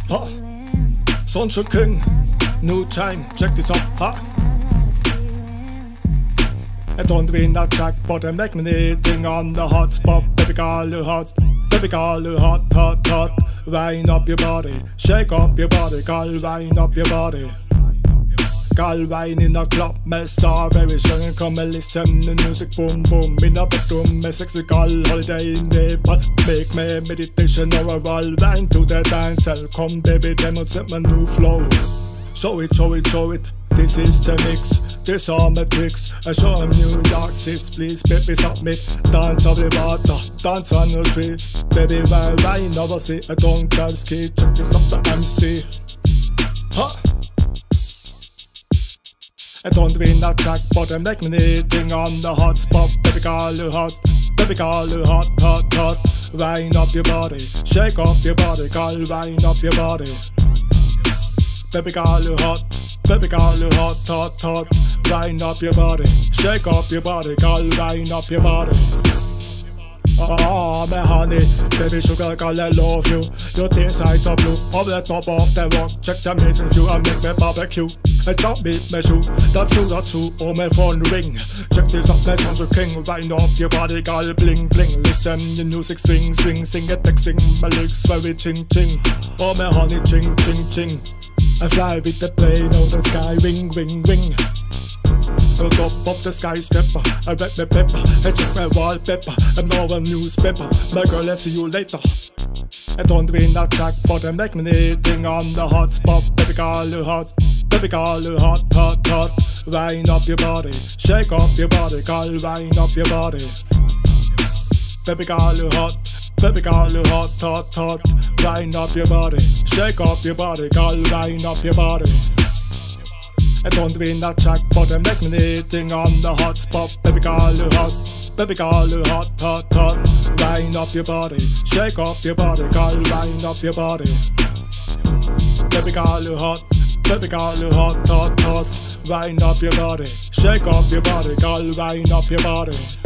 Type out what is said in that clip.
Ha. Sunshine King, new time, check this out, ha. I don't win a jackpot, I make me eating on the hot spot. Baby girl, you hot, baby girl, you hot, hot, hot. Wind up your body, shake up your body, girl, wind up your body. Girl, wine in a club med strawberry sungen, come and listen to music, boom, boom. In a bedroom med sexy girl, holiday in Nepal. Make me meditation or a roll, wine to the dance. Come baby, demonstrate my new flow. Show it, show it, show it, this is the mix. This are my tricks, I show them New York City. Please baby submit, dance on the water, dance on the tree. Baby, while wine over see, I don't drive ski. Check this up the MC, ha. I don't win a jackpot, I make me eating on the hot spot. Baby girl, you hot, baby girl, you hot, hot, hot. Wind up your body, shake up your body, girl, wind up your body. Baby girl, you hot, baby girl, you hot, hot, hot. Wind up your body, shake up your body, girl, wind up your body. Oh, my honey, baby sugar girl, I love you. Your taste eyes so blue, over the top of the rock. Check the amazing view and make me barbecue. I jump beat my shoe, that's true, oh my phone ring. Check this out, my Sunshine King. Wind up your body, girl, bling, bling. Listen, the music swing, swing, sing it, sing. My lyrics very ching, ching. Oh my honey, ching, ching, ching. I fly with the plane, oh the sky, ring, ring, ring. On top of the skyscraper, I wet my pepper, I check my wallpaper, I'm now a newspaper. My girl, I'll see you later. I don't win a jackpot, I make me eating on the hot spot. Baby girl, you hot, baby girl, you hot, hot, hot. Wind up your body, shake up your body, girl, wind up your body. Baby girl, you hot, baby girl, you hot, hot, hot. Wind up your body, shake up your body, girl, wind up your body. I don't win a jackpot, I make me eating on the hot spot. Baby girl, you hot, baby girl, you hot, hot, hot. Wind up your body, shake up your body, girl, wind up your body. Baby girl, you hot, baby girl, you hot, hot, hot. Wind up your body, shake up your body, girl, wind up your body.